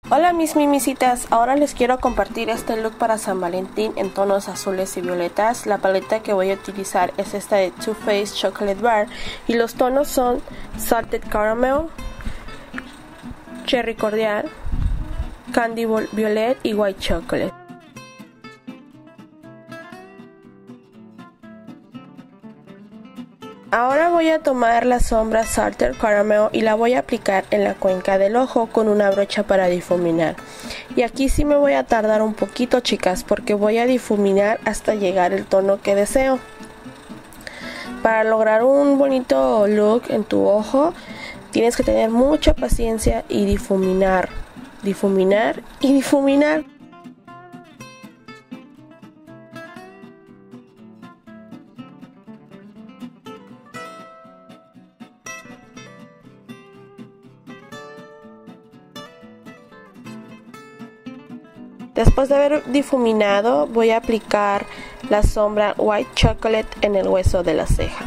Hola mis mimisitas, ahora les quiero compartir este look para San Valentín en tonos azules y violetas. La paleta que voy a utilizar es esta de Too Faced Chocolate Bar y los tonos son Salted Caramel, Cherry Cordial, Candy Violet y White Chocolate. Ahora voy a tomar la sombra Salted Caramel y la voy a aplicar en la cuenca del ojo con una brocha para difuminar. Y aquí sí me voy a tardar un poquito, chicas, porque voy a difuminar hasta llegar el tono que deseo. Para lograr un bonito look en tu ojo, tienes que tener mucha paciencia y difuminar, difuminar y difuminar. Después de haber difuminado, voy a aplicar la sombra White Chocolate en el hueso de la ceja.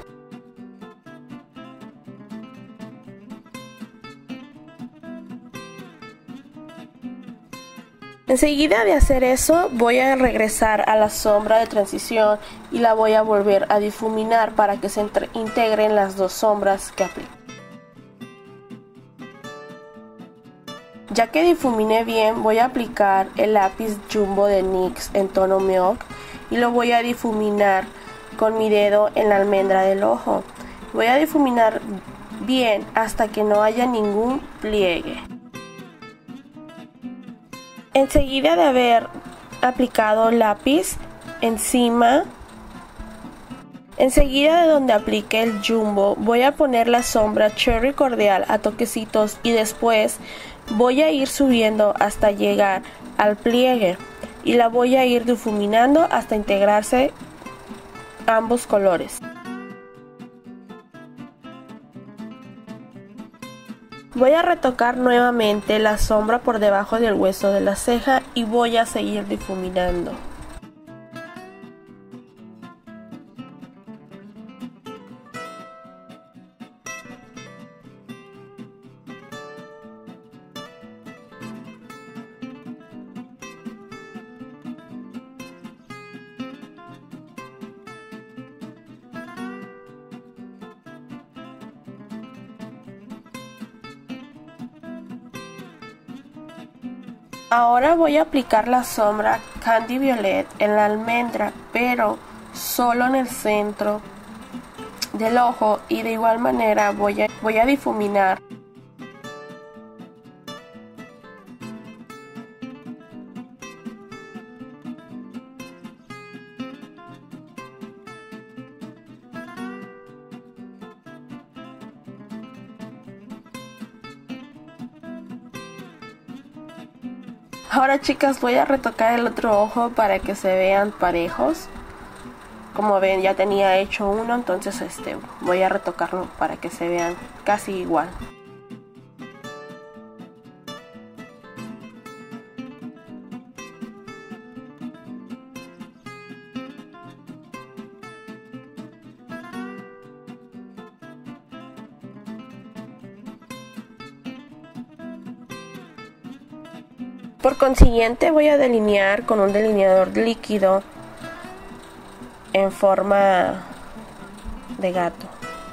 Enseguida de hacer eso, voy a regresar a la sombra de transición y la voy a volver a difuminar para que se integren las dos sombras que apliqué. Ya que difuminé bien, voy a aplicar el lápiz Jumbo de NYX en tono Milk y lo voy a difuminar con mi dedo en la almendra del ojo. Voy a difuminar bien hasta que no haya ningún pliegue. Enseguida de haber aplicado lápiz enseguida de donde aplique el Jumbo, voy a poner la sombra Cherry Cordial a toquecitos y después voy a ir subiendo hasta llegar al pliegue y la voy a ir difuminando hasta integrarse ambos colores. Voy a retocar nuevamente la sombra por debajo del hueso de la ceja y voy a seguir difuminando. Ahora voy a aplicar la sombra Candy Violet en la almendra, pero solo en el centro del ojo y de igual manera voy a difuminar. Ahora, chicas, voy a retocar el otro ojo para que se vean parejos. Como ven, ya tenía hecho uno, entonces voy a retocarlo para que se vean casi igual. Por consiguiente, voy a delinear con un delineador líquido en forma de gato.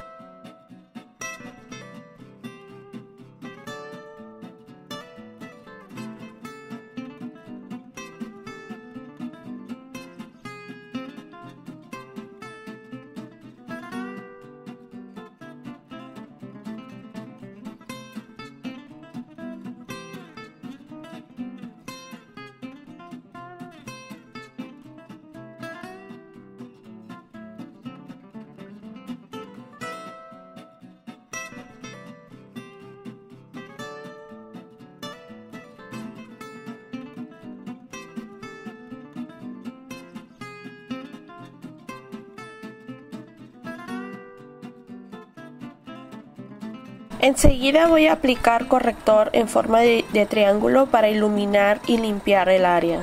Enseguida voy a aplicar corrector en forma de triángulo para iluminar y limpiar el área.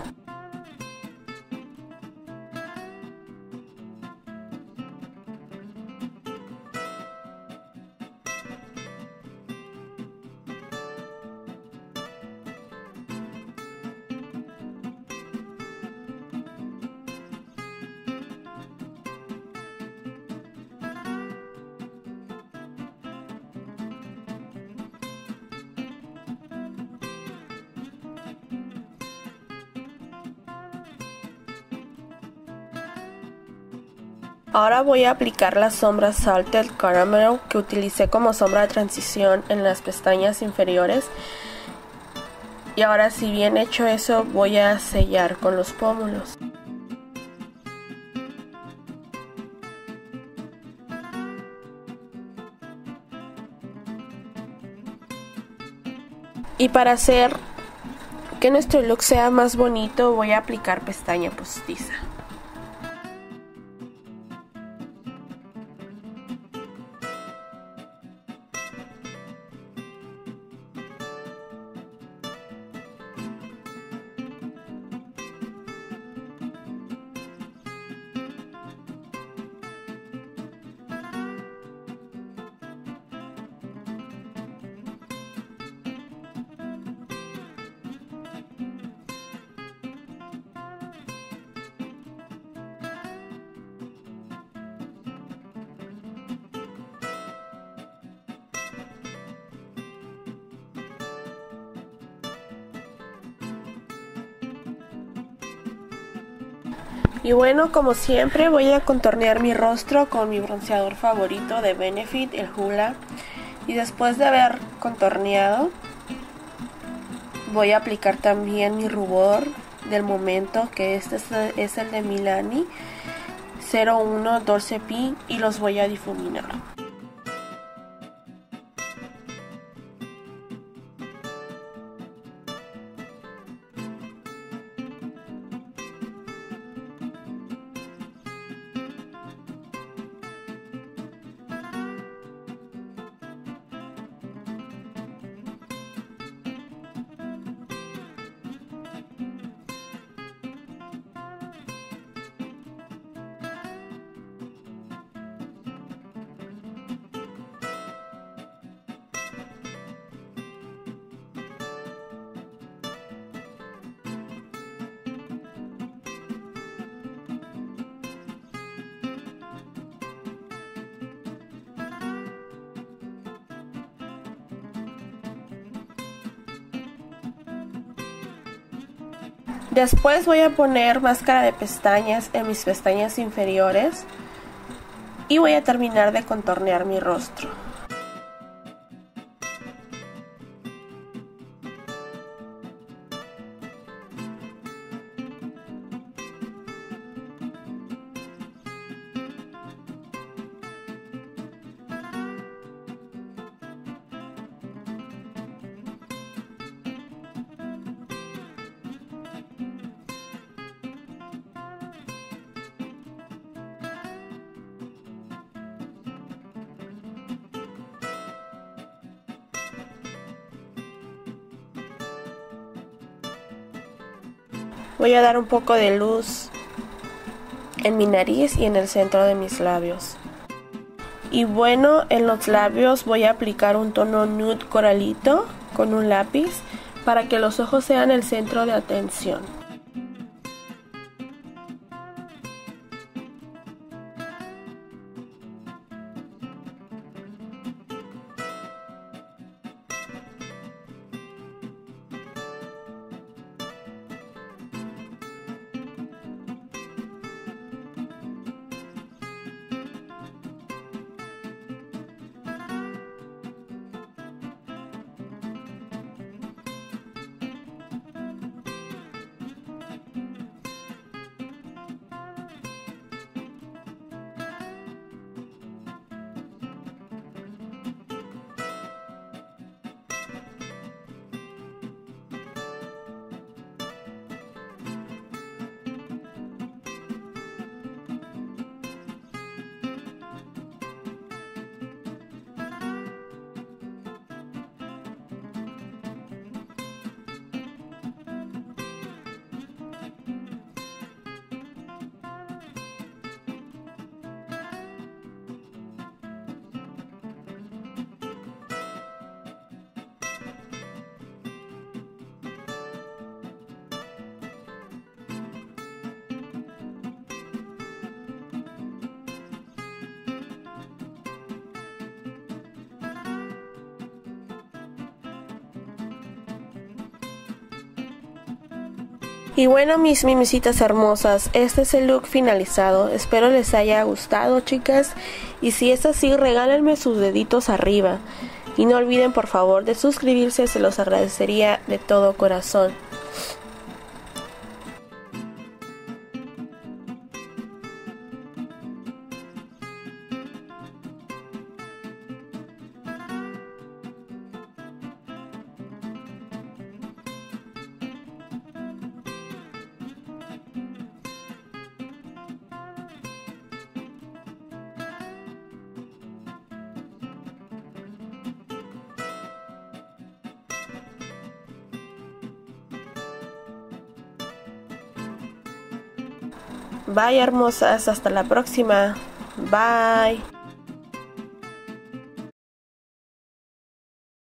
Ahora voy a aplicar la sombra Salted Caramel que utilicé como sombra de transición en las pestañas inferiores. Y ahora, si bien hecho eso, voy a sellar con los pómulos. Y para hacer que nuestro look sea más bonito, voy a aplicar pestaña postiza. Y bueno, como siempre, voy a contornear mi rostro con mi bronceador favorito de Benefit, el Hoola. Y después de haber contorneado, voy a aplicar también mi rubor del momento, que este es el de Milani 01 Dolce Pink, y los voy a difuminar. Después voy a poner máscara de pestañas en mis pestañas inferiores y voy a terminar de contornear mi rostro. Voy a dar un poco de luz en mi nariz y en el centro de mis labios. Y bueno, en los labios voy a aplicar un tono nude coralito con un lápiz para que los ojos sean el centro de atención. Y bueno, mis mimisitas hermosas, este es el look finalizado. Espero les haya gustado, chicas. Y si es así, regálenme sus deditos arriba. Y no olviden, por favor, de suscribirse, se los agradecería de todo corazón. Bye, hermosas, hasta la próxima. Bye.